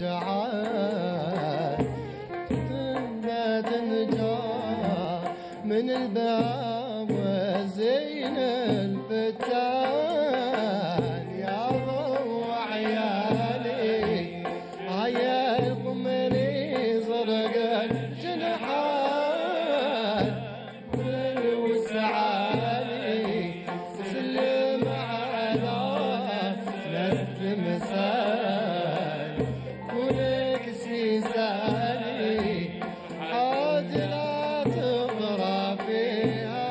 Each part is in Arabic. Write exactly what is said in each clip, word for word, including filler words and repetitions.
شعار تنبى تنجا من الباب وزين الفتان يا ضو عيالي عيال قمري زرق الجنحان والوسعالي سلم على ناس تمثال كونك سيسالي عاد لا تغرى فيها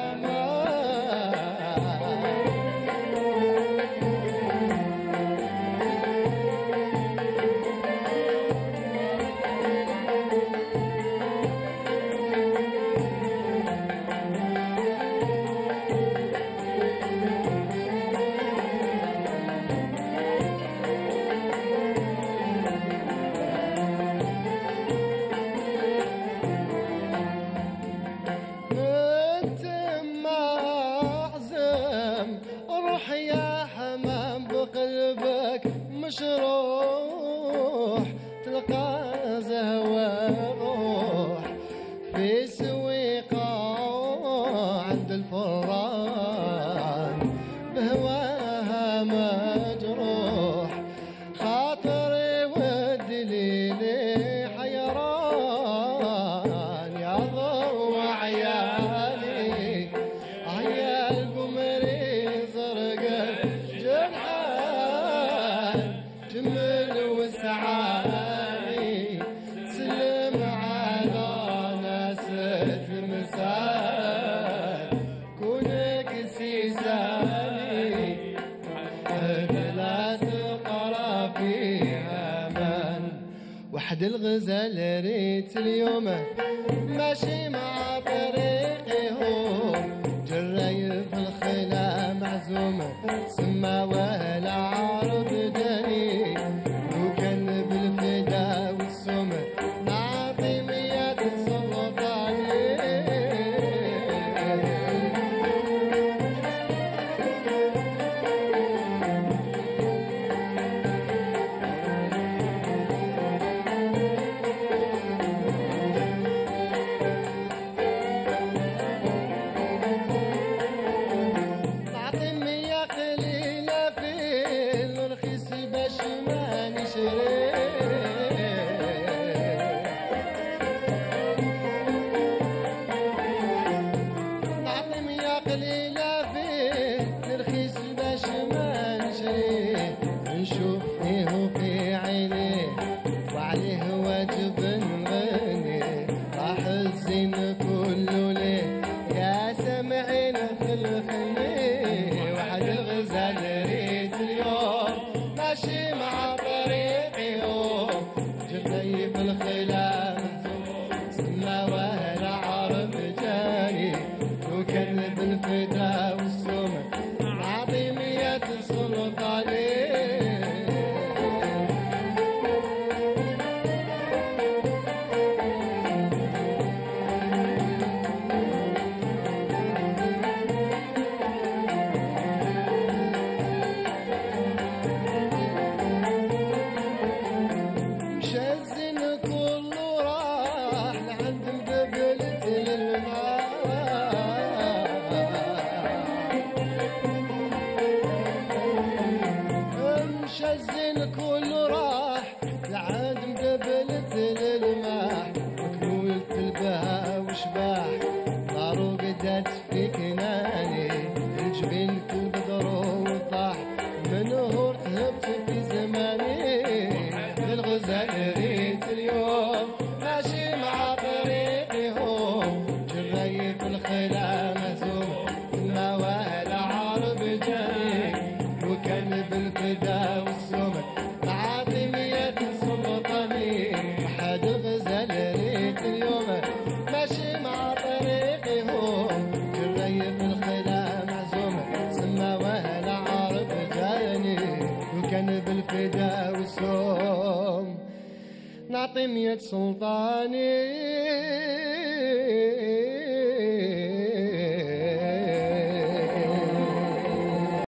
روح يا حمام بقلبك مشروح تلقى زهوة روح في سويقة عند الفران بهواها مجروح خاطري والدليلي حيران يا ضو عيالي عيال قمري جمل وسعالي سلم على ناس تمثال كونك سيسالي لا تقرا في امان وحد الغزال ريت اليوم ماشي مع طريقي هو جراي في الخلا معزومه سما ولا عرض دني وكان بالفدا والسم نعطي مية سلطاني نعطي مية قليلة فيه نرخيص باش ما نشريه نشوف فيه وفي عينيه وعليه واجب نغني راح الزين كله ليه يا سامعين في الخليه وحد الغزال ريت اليوم ماشي مع طريقي يوم جبني في الخلاف سما وهلا عرب جاني وكان بالفدا والسم نعطي مية سلطاني الزين كله راح لعاد مقبلت للماح مكمولة البها وشباح نار وقدت في كناني الجبين كل بدر وطاح من نهور تهبت في زماني للغزال ريت اليوم ماشي مع طريقي هو جراي في الخلا مهزوم ما وهلا عرب جاي وكان بالفدا والسم نعطي مية سلطاني حد الغزال ريت اليوم ماشي مع طريقي هو جراي في الخلا معزوم سما وهلا عرب جاني وكان بالفدا والسم نعطي مية سلطاني